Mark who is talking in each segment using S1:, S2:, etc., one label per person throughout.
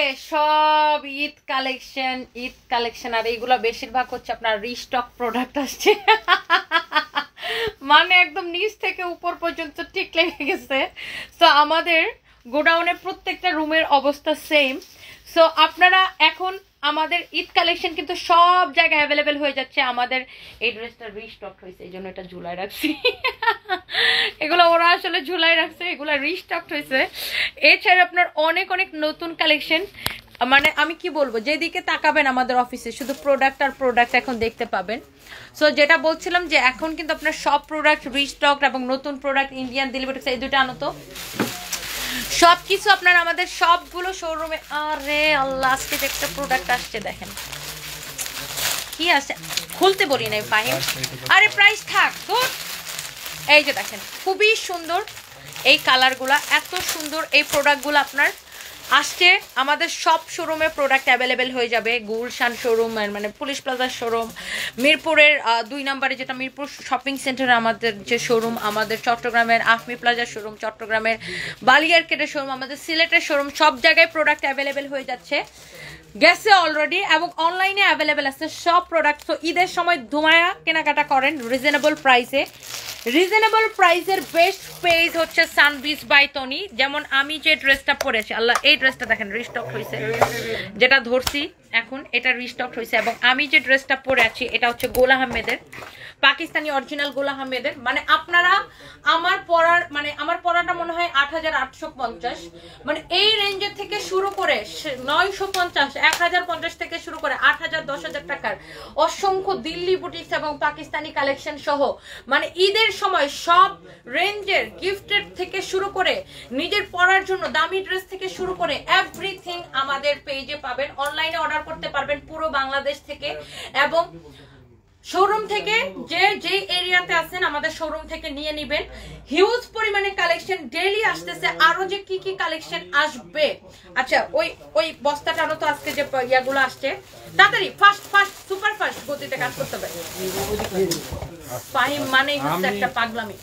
S1: সব ঈদ কালেকশন আর এইগুলো বেশিরভাগ হচ্ছে আপনার রিস্টক প্রোডাক্ট আসছে মানে একদম নিচ থেকে উপর পর্যন্ত ঠিক লেগে গেছে। সো আমাদের গোডাউনের প্রত্যেকটা রুমের অবস্থা সেম। সো আপনারা এখন আমাদের ঈদ কালেকশন কিন্তু সব জায়গায় অ্যাভেলেবেল হয়ে যাচ্ছে। আমাদের এই ড্রেসটা রিস্টক হয়েছে, এই জন্য এটা ঝুলাই রাখছি এগুলো ওরা আসলে ঝুলাই রাখছে, এগুলো রিস্টক হয়েছে। এছাড়া আপনার অনেক অনেক নতুন কালেকশন, মানে আমি কি বলবো, যেদিকে তাকাবেন আমাদের অফিসে শুধু প্রোডাক্ট আর প্রোডাক্ট এখন দেখতে পাবেন। সো যেটা বলছিলাম যে এখন কিন্তু আপনার সব প্রোডাক্ট রিস্টক এবং নতুন প্রোডাক্ট ইন্ডিয়ান দিল্লি বুটিক্স এই দুটো আনো তো সবকিছু আপনার আমাদের সবগুলো শোরুমে। আরে আল্লাহ, আজকে যে একটা প্রোডাক্ট আসছে দেখেন কি আছে, খুলতে বলি নাই ফাহিম। আরে প্রাইস থাক তো, এই যে দেখেন খুবই সুন্দর এই কালারগুলা, এত সুন্দর এই প্রোডাক্টগুলো আপনার আসছে আমাদের সব শোরুমে প্রোডাক্ট অ্যাভেলেবেল হয়ে যাবে। গুলশান শোরুম মানে পুলিশ প্লাজার শোরুম, মিরপুরের 2 নম্বরে যেটা মিরপুর শপিং সেন্টারে আমাদের যে শোরুম, আমাদের চট্টগ্রামের আফমি প্লাজার শোরুম, চট্টগ্রামের বালিয়ারকেটের শোরুম, আমাদের সিলেটের শোরুম, সব জায়গায় প্রোডাক্ট অ্যাভেলেবেল হয়ে যাচ্ছে, গেছে অলরেডি, এবং অনলাইনে অ্যাভেলেবেল আছে সব প্রোডাক্ট। তো ঈদের সময় ধুমায়া কেনাকাটা করেন রিজনেবল প্রাইসে। রিজনেবল প্রাইসের বেস্ট পেজ হচ্ছে সানবিজ বাই তনি। যেমন আমি যে ড্রেসটা পরেছি, আল্লাহ এই ড্রেসটা দেখেন রিস্টক হয়েছে, যেটা ধরছি এখন এটা রিস্টক হয়েছে। এবং আমি যে ড্রেসটা পরে আছি এটা হচ্ছে গোল আহমেদের, পাকিস্তানি অরিজিনাল গোল আহমেদের। মানে আপনারা আমার পরাটা মনে হয় 8850, মানে এই রেঞ্জের থেকে শুরু করে 950, 1050 থেকে শুরু করে 8000, 10,000 টাকার অসংখ্য দিল্লি বুটিক্স এবং পাকিস্তানি কালেকশন সহ, মানে ঈদের সময় সব রেঞ্জের গিফটের থেকে শুরু করে নিজের পরার জন্য দামি ড্রেস থেকে শুরু করে এভরিথিং আমাদের পেজে পাবেন। অনলাইনে অর্ডার করতে পারবেন পুরো বাংলাদেশ থেকে, এবং শোরুম থেকে যে এরিয়াতে আছেন আমাদের শোরুম থেকে নিয়ে নেবেন। হিউজ পরিমাণে কালেকশন ডেইলি আসতেছে, আরো যে কি কি কালেকশন আসবে। আচ্ছা ওই বস্তাটা আনো তো, আজকে যে ইয়াগুলো আসছে তাড়াতাড়ি ফাস্ট সুপার ফাস্ট গতিতে কাজ করতে হবে। ফাহিম মানেই হচ্ছে একটা পাগলামি।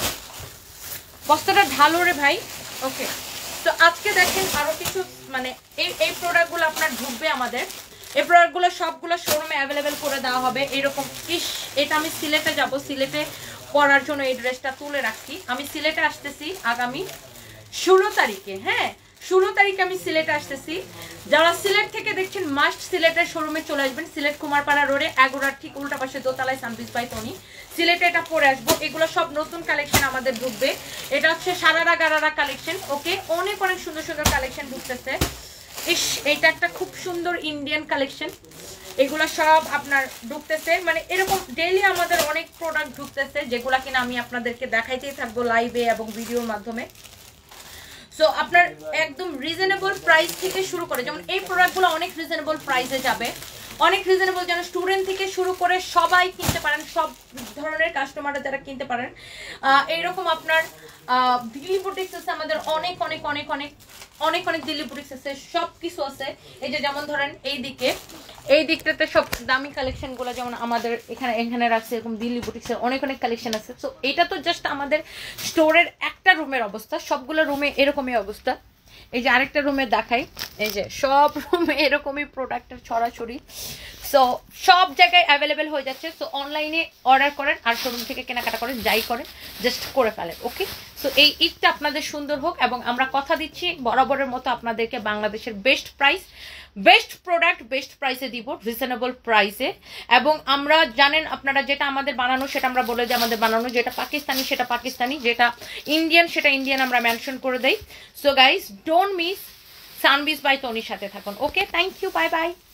S1: বস্তাটা ঢালো রে ভাই। ওকে, তো আজকে দেখেন আরো কিছু, মানে এই প্রোডাক্টগুলো আপনার ঢুকবে আমাদের। এই প্রোডাক্টগুলো সবগুলো শোরুমে অ্যাভেলেবেল করে দেওয়া হবে। এরকম এটা আমি সিলেটে যাব, সিলেটে পরার জন্য এই ড্রেসটা তুলে রাখছি। আমি সিলেটে আসতেছি আগামী 16 তারিখে। হ্যাঁ, 16 তারিখে আমি সিলেটে আসতেছি। যারা সিলেট থেকে দেখছেন মাস্ট সিলেটের শোরুমে চলে আসবেন। সিলেট কুমারপাড়া রোডে এগোরার ঠিক উল্টা পাশে দোতলায় সানবিজ বাই তনি। সিলেটে এটা পরে আসবো। এগুলো সব নতুন কালেকশন আমাদের ঢুকবে। এটা হচ্ছে সারারা গারারা কালেকশন। ওকে, অনেক অনেক সুন্দর সুন্দর কালেকশন ঢুকতেছে। এইটা একটা খুব সুন্দর ইন্ডিয়ান কালেকশন। এগুলো সব আপনার ঢুকতেছে, মানে এরকম ডেইলি আমাদের অনেক প্রোডাক্ট ঢুকতেছে, যেগুলো কিনা আমি আপনাদেরকে দেখাইতেই থাকবো লাইভে এবং ভিডিওর মাধ্যমে। সো আপনার একদম রিজনেবল প্রাইস থেকে শুরু করে, যেমন এই প্রোডাক্টগুলো অনেক রিজনেবল প্রাইসে যাবে, অনেক রিজনেবল, যেন স্টুডেন্ট থেকে শুরু করে সবাই কিনতে পারেন, সব ধরনের কাস্টমাররা যারা কিনতে পারেন। এইরকম আপনার দিল্লি বুটিক্স আছে আমাদের, অনেক অনেক অনেক অনেক অনেক অনেক দিল্লি বুটিক্স আছে, সব কিছু আছে। এই যে যেমন ধরেন এই দিকটাতে সব দামি কালেকশনগুলো যেমন আমাদের এখানে রাখছে, এরকম দিল্লি বুটিক্সের অনেক অনেক কালেকশন আছে। সো এটা তো জাস্ট আমাদের স্টোরের একটা রুমের অবস্থা, সবগুলো রুমে এরকমই অবস্থা। এই যে আরেকটা রুমে দেখাই, এই যে সব রুমে এরকমই প্রোডাক্টের ছড়াছড়ি। সো সব জায়গায় অ্যাভেলেবেল হয়ে যাচ্ছে। সো অনলাইনে অর্ডার করেন আর শোরুম থেকে কেনাকাটা করেন, যাই করেন জাস্ট করে ফেলেন। ওকে, সো এই ঈদটা আপনাদের সুন্দর হোক, এবং আমরা কথা দিচ্ছি বরাবরের মতো আপনাদেরকে বাংলাদেশের best price, best product best প্রাইসে দিব, রিজনেবল প্রাইসে। এবং আমরা জানেন আপনারা, যেটা আমাদের বানানো সেটা আমরা বলে দিই আমাদের বানানো, যেটা পাকিস্তানি সেটা পাকিস্তানি, যেটা ইন্ডিয়ান সেটা ইন্ডিয়ান আমরা মেনশন করে দেই। So guys, don't miss Sunbiz by তনির সাথে থাকুন। Okay, thank you, bye by.